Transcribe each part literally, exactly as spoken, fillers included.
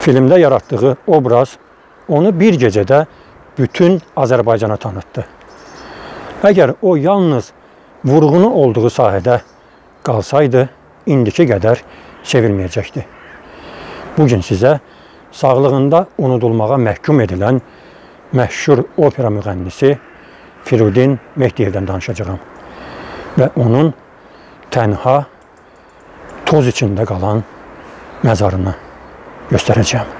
filmdə yaratdığı obraz onu bir gecədə bütün Azərbaycana tanıtdı. Əgər o yalnız vurğunu olduğu sahədə qalsaydı, indiki qədər sevilməyəcəkdi. Bugün sizə sağlığında unudulmağa məhkum edilən məşhur opera müğənnisi Firudin Mehdiyevdən danışacağım və onun tənha, toz içində qalan məzarını göstərəcəm.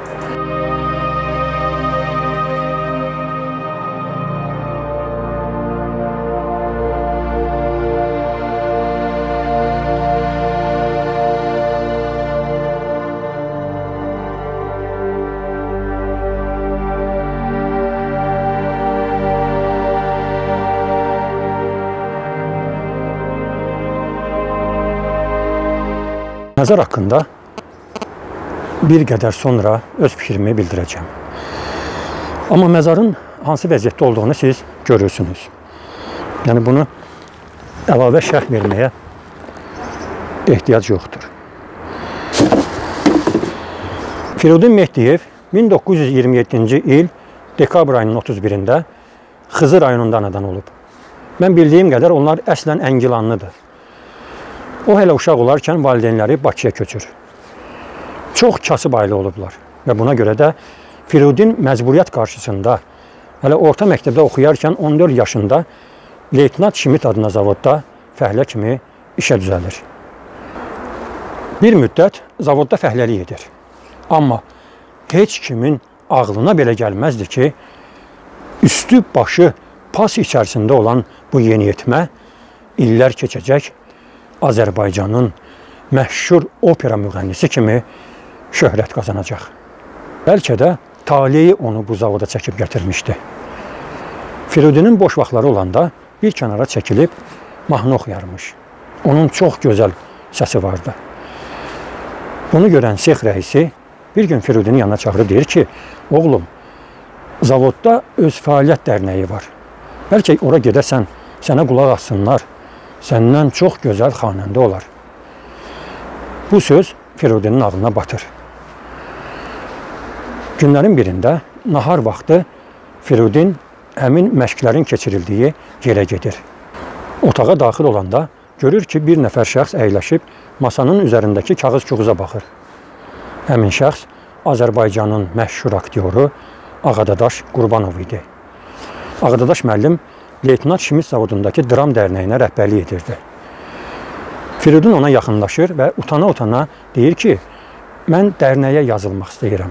Məzar haqqında bir qədər sonra öz fikrimi bildirəcəm. Amma məzarın hansı vəziyyətdə olduğunu siz görürsünüz. Yəni bunu əlavə şərh verməyə ehtiyac yoxdur. Firudin Mehdiyev min doqquz yüz iyirmi yeddinci il dekabr ayının otuz birində Xızı rayonunda anadan olub. Mən bildiyim qədər onlar əslən Əngilanlıdır. O hələ uşaq olarkən valideynləri Bakıya köçür. Çox kasıb ailə olublar və buna görə də Firudin məcburiyyət qarşısında hələ orta məktəbdə oxuyarkən on dörd yaşında Leytenant Şimit adına zavodda fəhlə kimi işə düzəlir. Bir müddət zavodda fəhləlik edir. Amma heç kimin ağlına belə gəlməzdi ki, üstü başı pas içərisində olan bu yeniyetmə illər keçəcək, Azərbaycanın məşhur opera müğənnisi kimi şöhrət qazanacaq. Bəlkə də taleyi onu bu zavoda çəkib gətirmişdi. Firudinin boş vaxtları olanda bir kənara çəkilib mahnı oxuyarmış. Onun çox gözəl səsi vardı. Bunu görən sex rəisi bir gün Firudinin yanına çağırıb deyir ki, oğlum, zavodda öz fəaliyyət dərnəyi var. Bəlkə ora gedəsən, sənə qulaq assınlar. Səndən çox gözəl xanəndə olar. Bu söz Firudinin ağlına batır. Günlərin birində nahar vaxtı Firudin həmin məşqlərin keçirildiyi yerə gedir. Otağa daxil olanda görür ki, bir nəfər şəxs əyləşib masanın üzərindəki kağız-küğüza baxır. Həmin şəxs Azərbaycanın məşhur aktyoru Ağadadaş Qurbanov idi. Ağadadaş müəllim Leytenant Şimit zavodundakı dram dərnəyinə rəhbərlik edirdi. Firudin ona yaxınlaşır və utana-utana deyir ki, mən dərnəyə yazılmaq istəyirəm.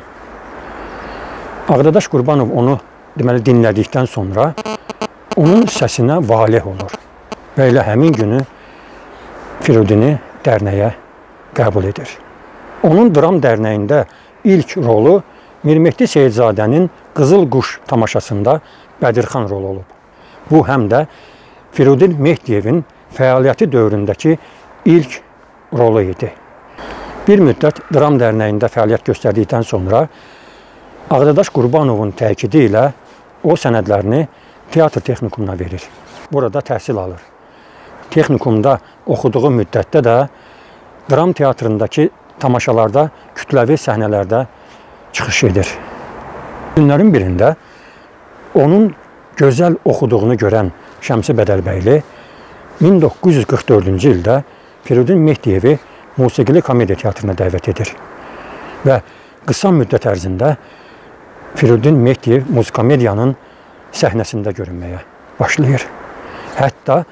Ağadadaş Qurbanov onu deməli dinlədikdən sonra onun səsinə valeh olur və elə həmin günü Firudini dərnəyə qəbul edir. Onun dram dərnəyində ilk rolu Mirmehdi Seyidzadənin Qızıl Quş tamaşasında Bədirxan rolu olub. Bu həm də Firudin Mehdiyevin fəaliyyəti dövründəki ilk rolu idi. Bir müddət dram dərnəyində fəaliyyət göstərdikdən sonra Ağadadaş Qurbanovun təkidi ilə o sənədlərini teatr texnikumuna verir. Burada təhsil alır. Texnikumda oxuduğu müddətdə də dram teatrındakı tamaşalarda, kütləvi səhnələrdə çıxış edir. Günlərin birində onun gözəl oxuduğunu görən Şəmsi Bədəlbəyli min doqquz yüz qırx dördüncü ildə Firudin Mehdiyevi musiqili komediya teatrına dəvət edir və qısa müddət ərzində Firudin Mehdiyev musikomediyanın səhnəsində görünməyə başlayır. Hətta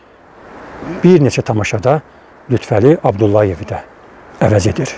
bir neçə tamaşada Lütfəli Abdullayevi də əvəz edir.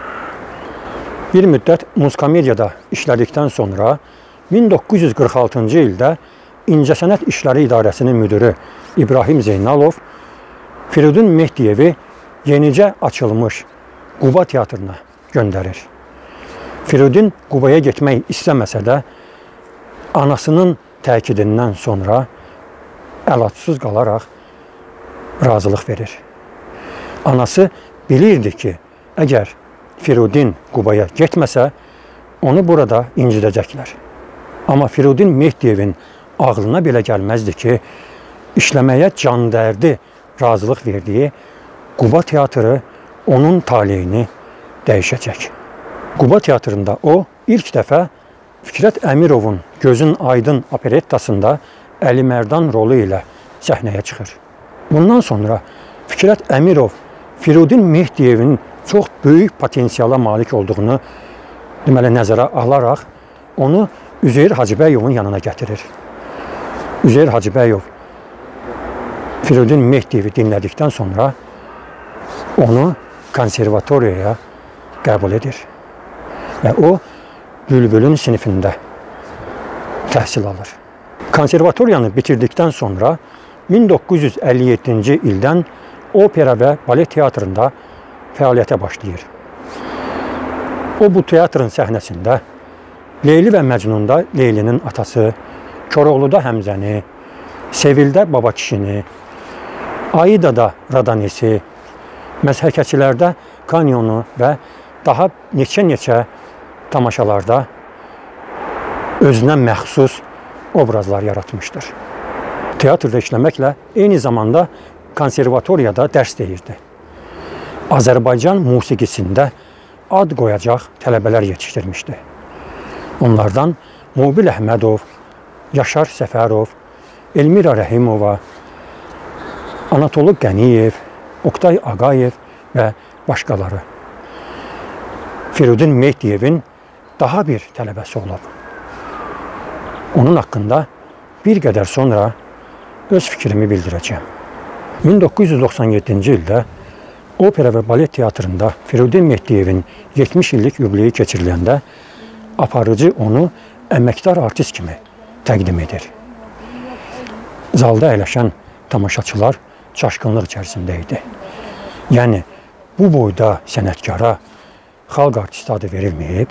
Bir müddət musikomediyada işlədikdən sonra min doqquz yüz qırx altıncı ildə İncəsənət İşləri İdarəsinin müdürü İbrahim Zeynalov Firudin Mehdiyevi yenicə açılmış Quba teatrına göndərir. Firudin Qubaya getmək istəməsə də anasının təkidindən sonra əlacsız qalaraq razılıq verir. Anası bilirdi ki, əgər Firudin Qubaya getməsə, onu burada incidəcəklər. Amma Firudin Mehdiyevin ağlına belə gəlməzdi ki, işləməyə can dərdi razılıq verdiyi Quba teatrı onun taleyini dəyişəcək. Quba teatrında o ilk dəfə Fikrət Əmirovun Gözün Aydın operettasında Əli Mərdan rolu ilə səhnəyə çıxır. Bundan sonra Fikrət Əmirov Firudin Mehdiyevin çox böyük potensiala malik olduğunu deməli nəzərə alaraq onu Üzeyir Hacıbəyovun yanına gətirir. Üzeyir Hacıbəyov Firudin Mehdiyevi dinlədikdən sonra onu konservatoriyaya qəbul edir. Və o Bülbülün sinifində təhsil alır. Konservatoriyanı bitirdikdən sonra min doqquz yüz əlli yeddinci ildən opera və balet teatrında fəaliyyətə başlayır. O bu teatrın səhnəsində Leyli və Məcnunda Leylinin atası, Koroğluda Həmzəni, Sevildə Baba kişini, Aidada Radanesi, Məzhəkəçilərdə Kanyonu və daha neçə-neçə tamaşalarda özünə məxsus obrazlar yaratmışdır. Teatrda işləməklə eyni zamanda konservatoriyada dərs deyirdi. Azərbaycan musiqisində ad qoyacaq tələbələr yetişdirmişdi. Onlardan Mobil Əhmədov, Yaşar Səfərov, Elmira Rəhimova, Anatolu Qəniyev, Oktay Ağayev və başqaları. Firudin Mehdiyevin daha bir tələbəsi olub. Onun haqqında bir qədər sonra öz fikrimi bildirəcəm. min doqquz yüz doxsan yeddinci ildə opera və balet teatrında Firudin Mehdiyevin yetmiş illik yubileyi keçiriləndə aparıcı onu əməkdar artist kimi təqdim edir. Zalda əyləşən tamaşaçılar çaşqınlıq içərisində idi. Yəni, bu boyda sənətkara xalq artisti adı verilməyib.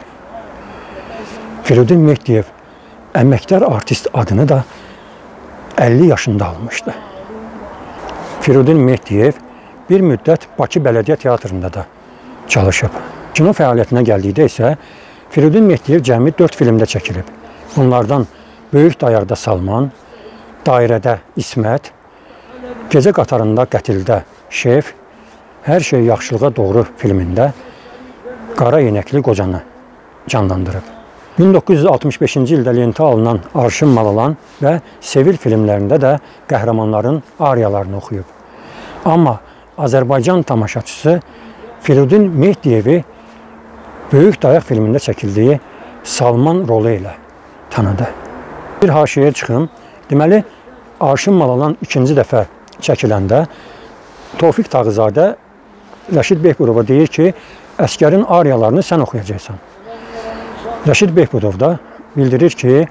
Firudin Mehdiyev əməkdar artist adını da əlli yaşında almışdı. Firudin Mehdiyev bir müddət Bakı Bələdiyyə Teatrında da çalışıb. Kino fəaliyyətinə gəldikdə isə Firudin Mehdiyev cəmi dörd filmdə çəkilib. Bunlardan Böyük Dayaqda Salman, Dairədə İsmət, Gecə qatarında Qətildə Şef, Hər şey yaxşılığa doğru filmində Qara Yenəkli Qocanı canlandırıb. min doqquz yüz altmış beşinci ildə lentə alınan Arşın Malalan və Sevil filmlərində də qəhrəmanların ariyalarını oxuyub. Amma Azərbaycan tamaşaçısı Firudin Mehdiyevi Böyük Dayaq filmində çəkildiyi Salman rolu ilə tanıdı. Bir haşiyə çıxım. Deməli, Arşın Malalan ikinci dəfə çəkiləndə Tofiq Tağızadə Rəşid Behbudova deyir ki, əskərin ariyalarını sən oxuyacaqsan. Rəşid Behbudov da bildirir ki,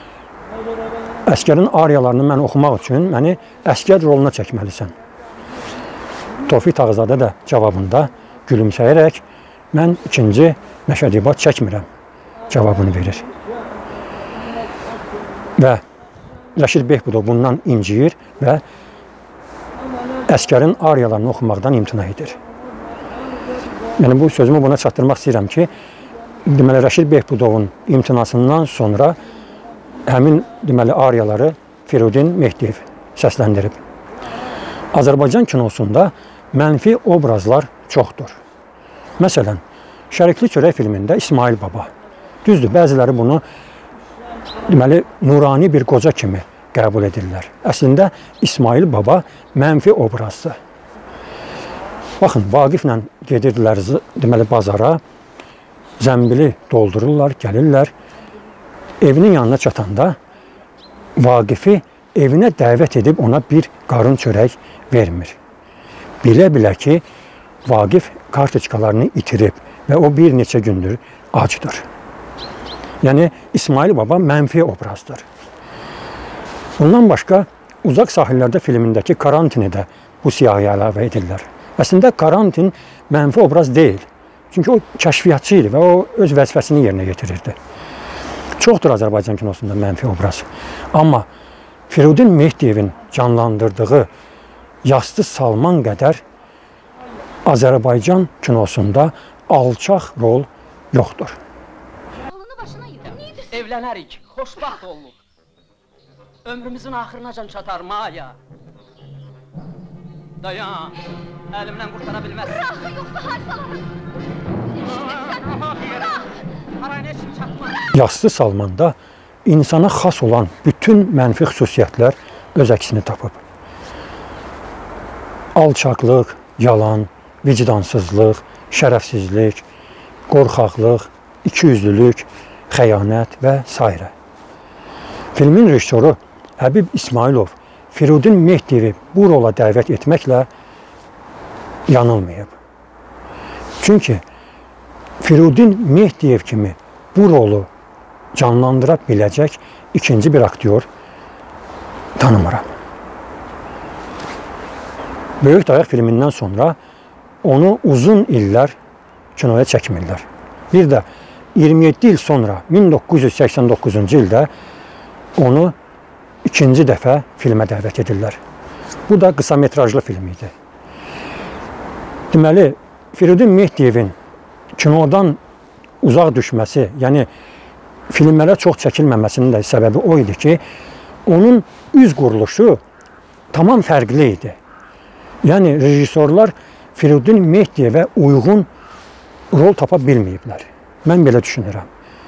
əskərin ariyalarını mən oxumaq üçün məni əskər roluna çəkməlisən. Tofiq Tağızadə də cavabında gülümsəyərək mən ikinci məşədibat çəkmirəm cavabını verir. Və Rəşid Behbudov bundan inciyir və əskərin ariyalarını oxumaqdan imtina edir. Yəni, bu sözümü buna çatdırmaq istəyirəm ki, deməli, Rəşid Behbudovun imtinasından sonra həmin deməli, ariyaları Firudin Mehdiyev səsləndirib. Azərbaycan kinosunda mənfi obrazlar çoxdur. Məsələn, Şərikli Çörək filmində İsmail Baba. Düzdür, bəziləri bunu deməli, nurani bir qoca kimi qəbul edirlər. Əslində, İsmail Baba mənfi obrazdır. Baxın, Vaqiflə gedirdilər deməli, bazara, zəmbili doldururlar, gəlirlər. Evinin yanına çatanda Vaqifi evinə dəvət edib ona bir qarın çörək vermir. Bilə-bilə ki, Vaqif kartoçkalarını itirib və o bir neçə gündür acdır. Yəni, İsmail Baba mənfi obrazdır. Bundan başqa, Uzaq Sahillərdə filmindəki Karantini də bu siyahıya əlavə edirlər. Əslində, Karantin mənfi obraz deyil. Çünki o kəşfiyyatçı idi və o öz vəzifəsini yerinə yetirirdi. Çoxdur Azərbaycan kinosunda mənfi obraz. Amma Firudin Mehdiyevin canlandırdığı Yastı Salman qədər Azərbaycan kinosunda alçaq rol yoxdur. Evlənərik, xoşbaxt olduq. Ömrümüzün axırınacan çatar Maya. Dayan, əlimdən qurtara bilməz. Bırak, yoxsa harcalarım. Yassı Salmanda insana xas olan bütün mənfi xüsusiyyətlər öz əksini tapıb. Alçaqlıq, yalan, vicdansızlıq, şərəfsizlik, qorxaqlıq, ikiyüzlülük, xəyanət və s. Filmin rejissoru Həbib İsmailov Firudin Mehdiyevi bu rola dəvət etməklə yanılmayıb. Çünki Firudin Mehdiyev kimi bu rolu canlandıra biləcək ikinci bir aktyor tanımıram. Böyük Dayaq filmindən sonra onu uzun illər kinoya çəkmirlər. Bir də iyirmi yeddi il sonra min doqquz yüz səksən doqquzuncu ildə onu ikinci dəfə filmə dəvət edirlər. Bu da qısa metrajlı film idi. Deməli, Firudin Mehdiyevin kinodan uzaq düşməsi, yəni filmlərə çox çəkilməməsinin də səbəbi o idi ki, onun üz quruluşu tamam fərqli idi. Yəni, rejissorlar Firudin Mehdiyevə uyğun rol tapa bilməyiblər. Mən belə düşünürəm.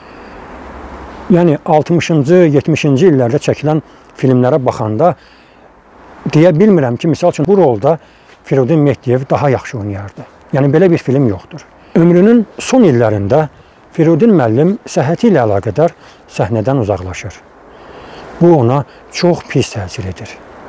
Yəni, altmışıncı, yetmişinci illərdə çəkilən filmlərə baxanda deyə bilmirəm ki, misal üçün bu rolda Firudin Mehdiyev daha yaxşı oynayardı. Yəni, belə bir film yoxdur. Ömrünün son illərində Firudin müəllim səhhəti ilə əlaqədar səhnədən uzaqlaşır. Bu ona çox pis təsir edir.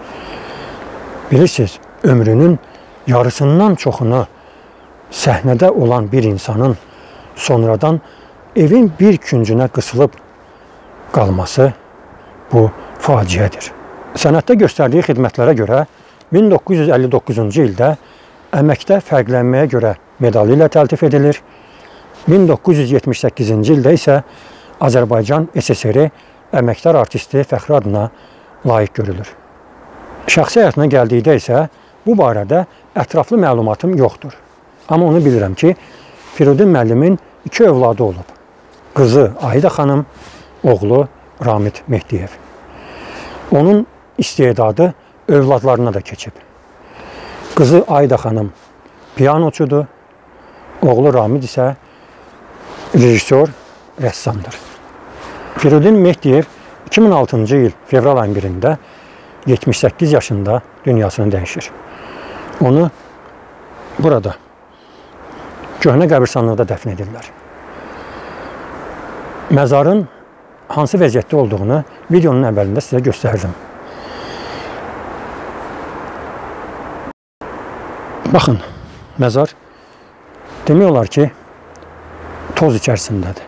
Bilirsiniz, ömrünün yarısından çoxunu səhnədə olan bir insanın sonradan evin bir küncünə qısılıb qalması bu faciədir. Sənətdə göstərdiyi xidmətlərə görə min doqquz yüz əlli doqquzuncu ildə əməkdə fərqlənməyə görə medalı ilə təltif edilir. min doqquz yüz yetmiş səkkizinci ildə isə Azərbaycan S S R-i əməkdar artisti fəxri adına layiq görülür. Şəxsi həyatına gəldikdə isə bu barədə ətraflı məlumatım yoxdur. Amma onu bilirəm ki, Firudin müəllimin iki övladı olub. Qızı Ayda xanım, oğlu Ramid Mehdiyev. Onun istedadı övladlarına da keçib. Qızı Ayda xanım piyanoçudur, oğlu Ramid isə rejissor, rəssamdır. Firudin Mehdiyev iki min altıncı il fevral ayının birində yetmiş səkkiz yaşında dünyasını dəyişir. Onu burada köhnə qəbirstanlıqda dəfn edirlər. Məzarın hansı vəziyyətdə olduğunu videonun əvvəlində sizə göstərdim. Baxın, məzar demək olar ki, toz içərisindədir.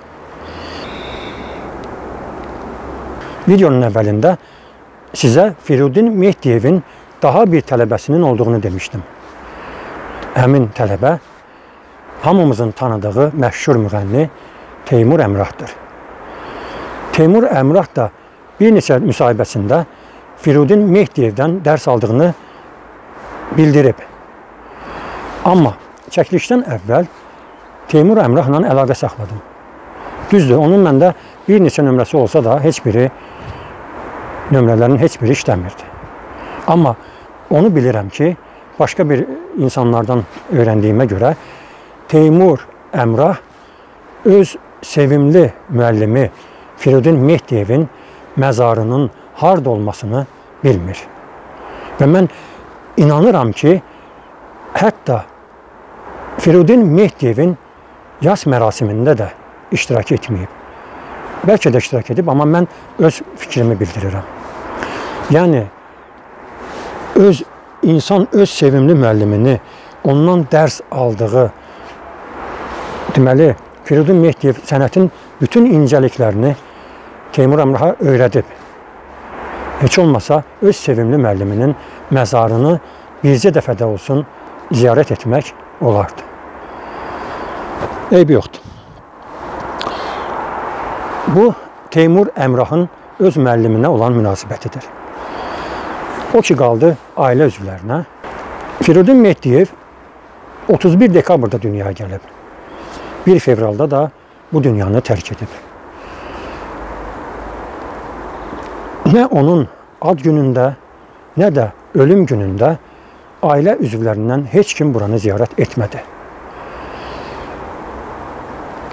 Videonun əvvəlində sizə Firudin Mehdiyevin daha bir tələbəsinin olduğunu demişdim. Həmin tələbə hamımızın tanıdığı məşhur müğənni Teymur Əmrahdır. Teymur Əmrah da bir neçə müsahibəsində Firudin Mehdiyevdən dərs aldığını bildirib. Amma çəkilişdən əvvəl Teymur Əmrahla əlaqə saxladım. Düzdür, onun məndə bir neçə nömrəsi olsa da heç biri, nömrələrin heç biri işləmirdi. Amma onu bilirəm ki, başqa bir insanlardan öyrəndiyimə görə Teymur Əmrah öz sevimli müəllimi Firudin Mehdiyevin məzarının harda olmasını bilmir. Və mən inanıram ki, hətta Firudin Mehdiyevin yas mərasimində də iştirak etməyib. Bəlkə də iştirak edib, amma mən öz fikrimi bildirirəm. Yəni, öz insan öz sevimli müəllimini, ondan dərs aldığı, deməli, Firudin Mehdiyev sənətin bütün incəliklərini Teymur Əmraha öyrədib. Heç olmasa öz sevimli müəlliminin məzarını bircə dəfədə olsun ziyarət etmək olardı. Eybi yoxdur. Bu, Teymur Əmrahın öz müəlliminə olan münasibətidir. O ki, qaldı ailə üzvlərinə. Firudin Mehdiyev otuz bir dekabrda dünyaya gəlib. bir fevralda da bu dünyanı tərk edib. Nə onun ad günündə, nə də ölüm günündə ailə üzvlərindən heç kim buranı ziyarət etmədi.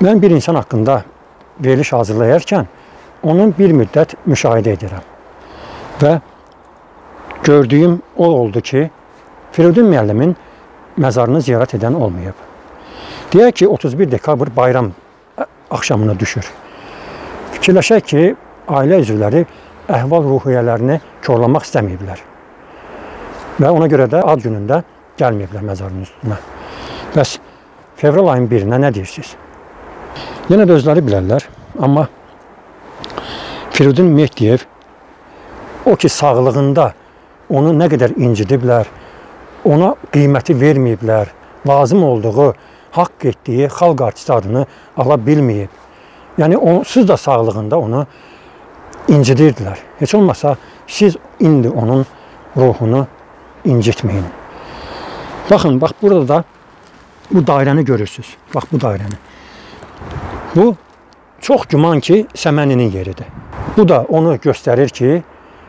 Mən bir insan haqqında veriliş hazırlayarkən onun bir müddət müşahidə edirəm. Və gördüyüm o oldu ki, Firudin müəllimin məzarını ziyarət edən olmayıb. Deyək ki, otuz bir dekabr bayram axşamına düşür. Fikirləşək ki, ailə üzvləri əhval-ruhiyyələrini korlamaq istəməyiblər. Və ona görə də ad günündə gəlməyiblər məzarın üstünə. Bəs fevral ayın birinə nə deyirsiniz? Yenə də özləri bilərlər, amma Firudin Mehdiyev o ki, sağlığında onu nə qədər incidiblər, ona qiyməti verməyiblər, lazım olduğu, haqq etdiyi xalq artisti adını ala bilməyib. Yəni, onsuz da sağlığında onu incidirdilər. Heç olmasa, siz indi onun ruhunu incitməyin. Baxın, bax, burada da bu dairəni görürsünüz. Bax, bu dairəni. Bu, çox güman ki, Səməninin yeridir. Bu da onu göstərir ki,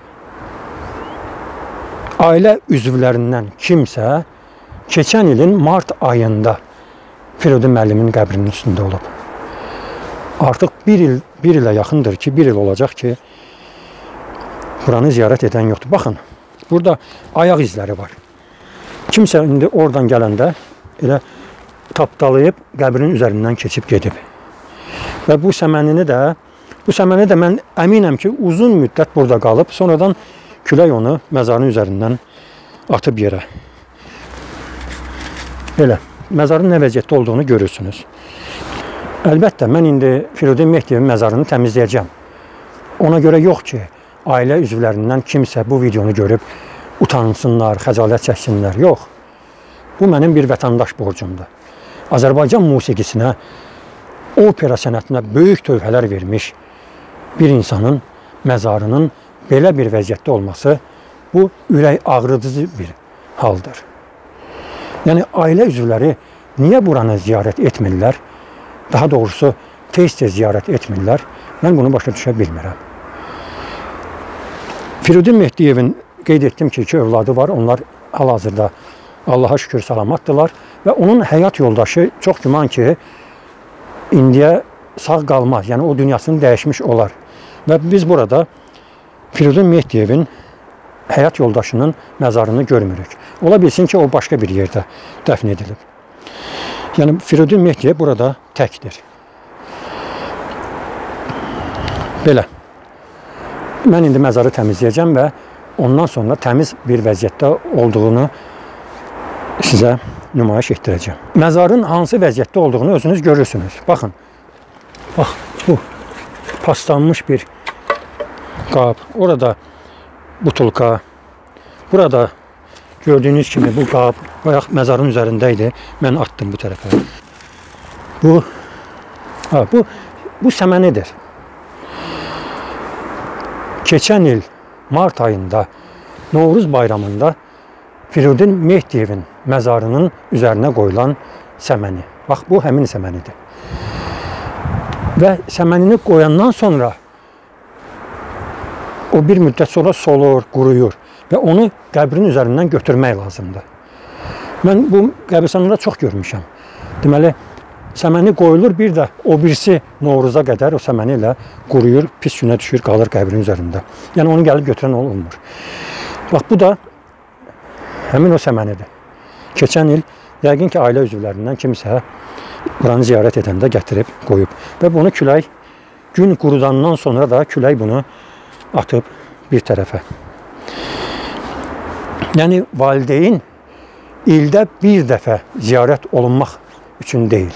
ailə üzvlərindən kimsə keçən ilin mart ayında Firudin müəllimin qəbrinin üstündə olub. Artıq bir il, bir ilə yaxındır ki, bir il olacaq ki, buranı ziyarət edən yoxdur. Baxın, burada ayaq izləri var. Kimsə indi oradan gələndə elə tapdalayıb qəbrinin üzərindən keçib gedib. Və bu səmənini də, bu səməni də mən əminəm ki, uzun müddət burada qalıb, sonradan külək onu məzarın üzərindən atıb yerə. Belə, məzarın nə vəziyyətdə olduğunu görürsünüz. Əlbəttə, mən indi Firudin Mehdiyevin məzarını təmizləyəcəm. Ona görə yox ki, ailə üzvlərindən kimsə bu videonu görüb utansınlar, xəcalət çəksinlər. Yox, bu mənim bir vətəndaş borcumdur. Azərbaycan musiqisinə, opera sənətinə böyük tövhələr vermiş bir insanın məzarının belə bir vəziyyətdə olması, bu ürək ağrıdıcı bir haldır. Yəni, ailə üzvləri niyə buranı ziyarət etmirlər? Daha doğrusu, tez-tez ziyarət etmirlər. Mən bunu başa düşə bilmirəm. Firudin Mehdiyevin qeyd etdim ki, iki övladı var. Onlar hal-hazırda Allaha şükür salamatdırlar. Və onun həyat yoldaşı çox güman ki, indiyə sağ qalmaz. Yəni, o dünyasını dəyişmiş olar. Və biz burada Firudin Mehdiyevin həyat yoldaşının məzarını görmürük. Ola bilsin ki, o başqa bir yerdə dəfn edilib. Yəni, Firudin Mehdiyev burada təkdir. Belə. Mən indi məzarı təmizləyəcəm və ondan sonra təmiz bir vəziyyətdə olduğunu sizə nümayiş etdirəcəm. Məzarın hansı vəziyyətdə olduğunu özünüz görürsünüz. Baxın. Bax, bu paslanmış bir qab. Orada butulka. Burada gördüyünüz kimi bu qab bayaq məzarın üzərində idi. Mən atdım bu tərəfə. Bu, ha, bu, bu səmənidir. Keçən il mart ayında Novruz bayramında Firudin Mehdiyevin məzarının üzərinə qoyulan səməni. Bax, bu həmin səmənidir. Və səmənini qoyandan sonra o bir müddət sonra solur, quruyur və onu qəbrin üzərindən götürmək lazımdır. Mən bu qəbirstanlarda çox görmüşəm. Deməli, səməni qoyulur, bir də o birisi Novruza qədər o səməni ilə quruyur, pis günə düşür, qalır qəbrin üzərində. Yəni, onu gəlib götürən olmur. Bax, bu da həmin o səmənidir. Keçən il, yəqin ki, ailə üzvlərindən kimsə buranı ziyarət edəndə gətirib, qoyub. Və bunu külək, gün qurudandan sonra da külək bunu atıb bir tərəfə. Yəni, valideyn ildə bir dəfə ziyarət olunmaq üçün deyil.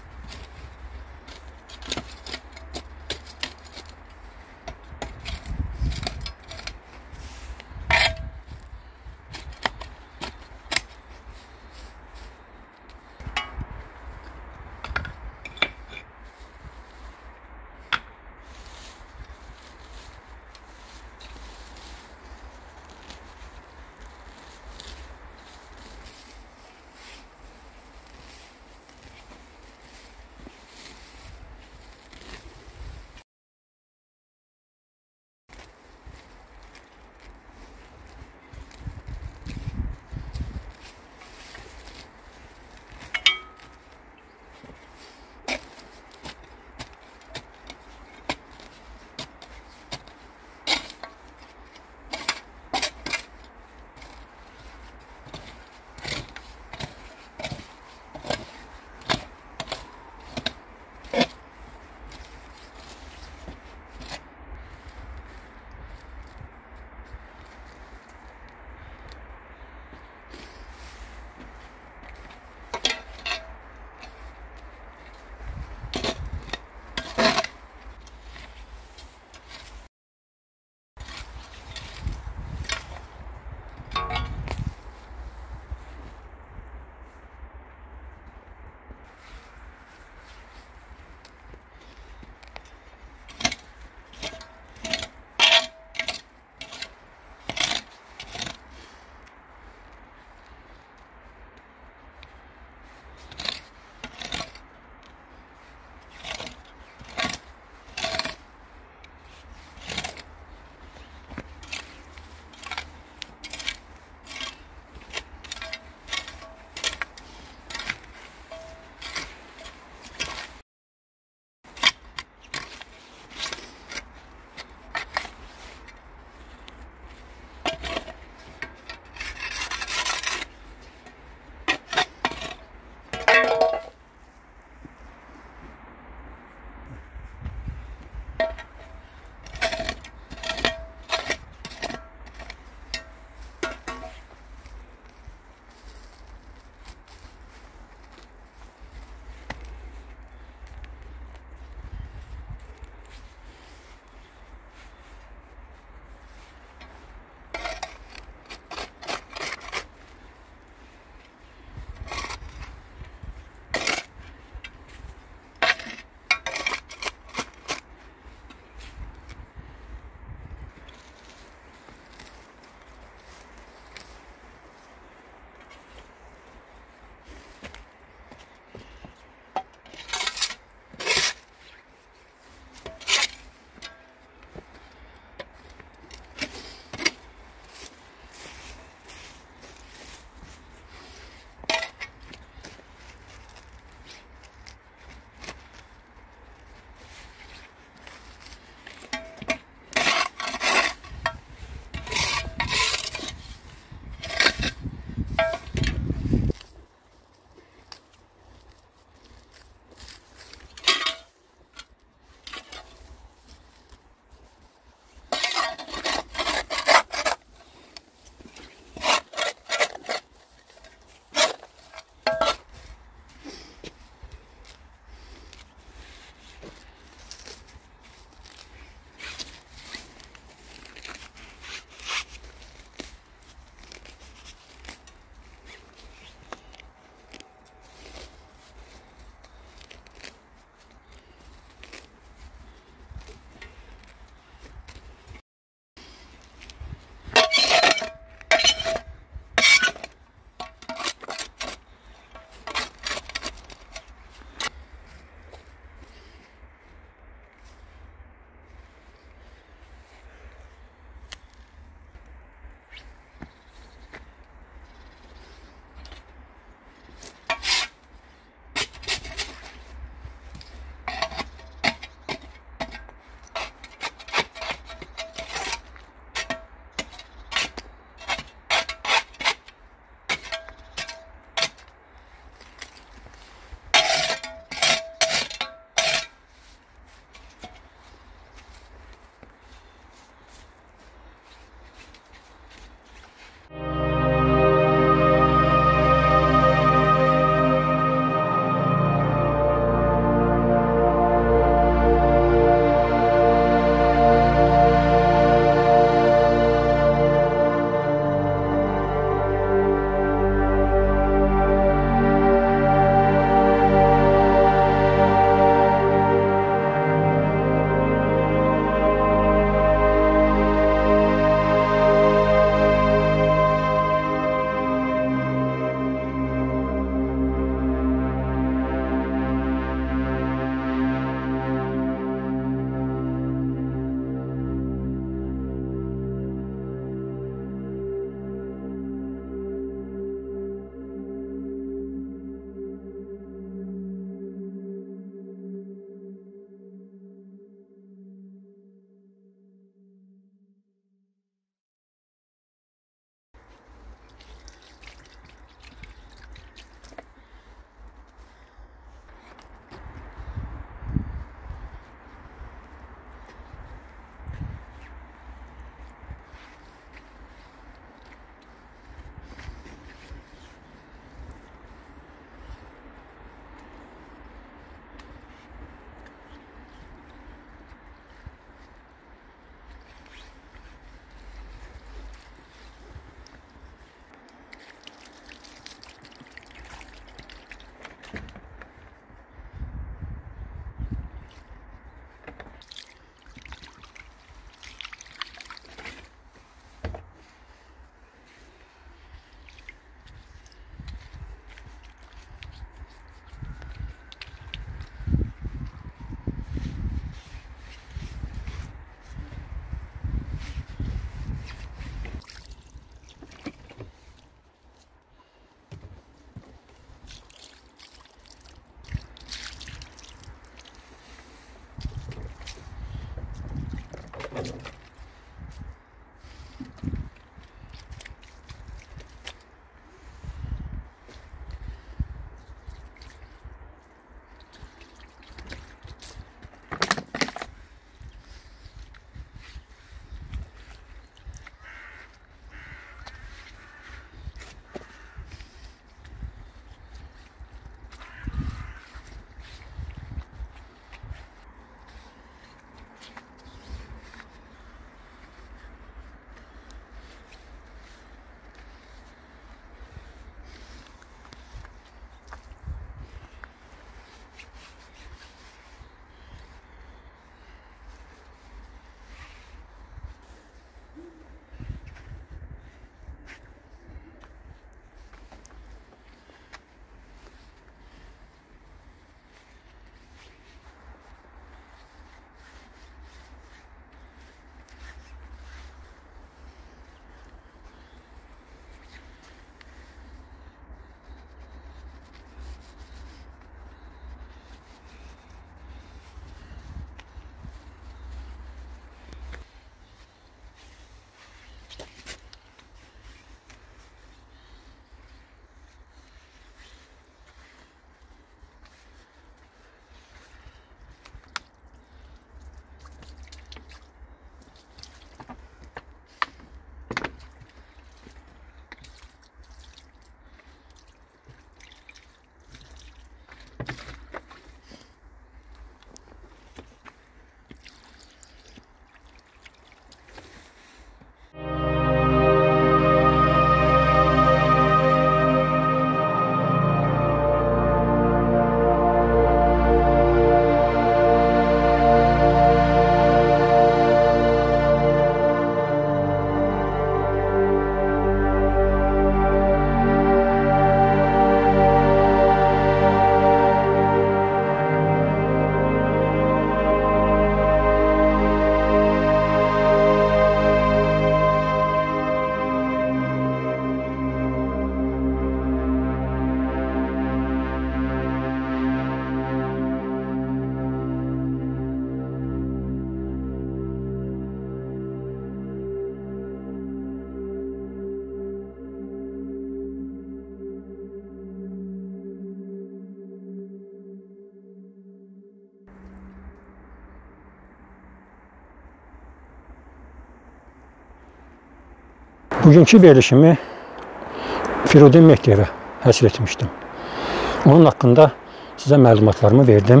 Bugünkü verilişimi Firudin Mehdiyevə həsr etmişdim. Onun haqqında sizə məlumatlarımı verdim.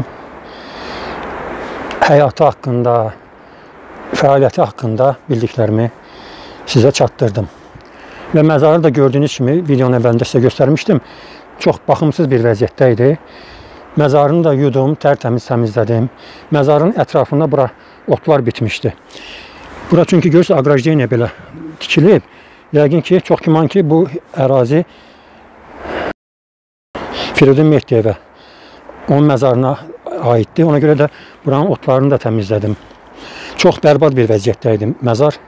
Həyatı haqqında, fəaliyyəti haqqında bildiklərimi sizə çatdırdım. Və məzarı da gördüyünüz kimi videonun əvvəlində sizə göstərmişdim. Çox baxımsız bir vəziyyətdə idi. Məzarını da yudum, tərtəmiz təmizlədim. Məzarın ətrafında bura otlar bitmişdi. Bura çünki görürsünüz, aqrajeniya belə tikilib. Yəqin ki, çox güman ki, bu ərazi Firudin Mehdiyevə, onun məzarına aiddir. Ona görə də buranın otlarını da təmizlədim. Çox bərbad bir vəziyyətdə idi məzar.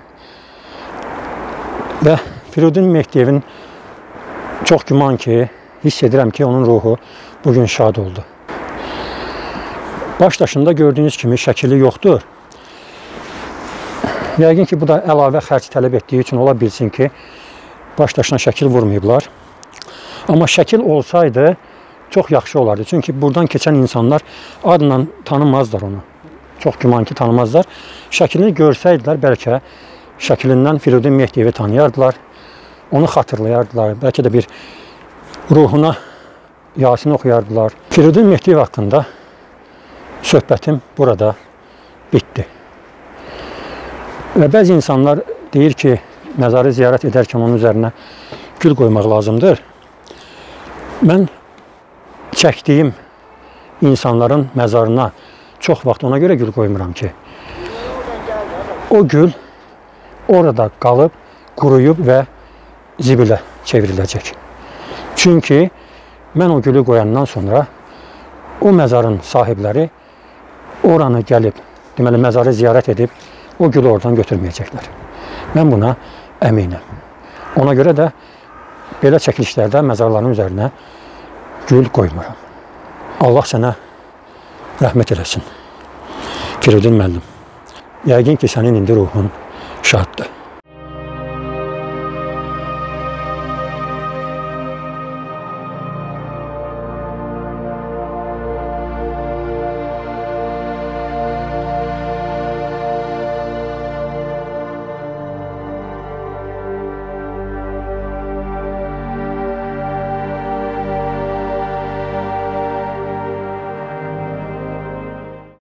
Və Firudin Mehdiyevin çox güman ki, hiss edirəm ki, onun ruhu bugün şad oldu. Baş daşında gördüyünüz kimi şəkili yoxdur. Yəqin ki, bu da əlavə xərc tələb etdiyi üçün ola bilsin ki, baş daşına şəkil vurmayıblar. Amma şəkil olsaydı, çox yaxşı olardı. Çünki buradan keçən insanlar adla tanımazlar onu. Çox güman ki, tanımazlar. Şəklini görsəydilər, bəlkə şəklindən Firudin Mehdiyevi tanıyardılar. Onu xatırlayardılar. Bəlkə də bir ruhuna Yasin oxuyardılar. Firudin Mehdiyev haqqında söhbətim burada bitdi. Və bəzi insanlar deyir ki, məzarı ziyarət edərkən onun üzərinə gül qoymaq lazımdır. Mən çəkdiyim insanların məzarına çox vaxt ona görə gül qoymuram ki, o gül orada qalıb, quruyub və zibilə çevriləcək. Çünki mən o gülü qoyandan sonra o məzarın sahibləri oranı gəlib, deməli məzarı ziyarət edib, o gülü oradan götürməyəcəklər. Mən buna əminəm. Ona görə də belə çəkilişlərdə məzarların üzərinə gül qoymuram. Allah sənə rəhmət eləsin. Firudin müəllim, yəqin ki, sənin indi ruhun şaddır.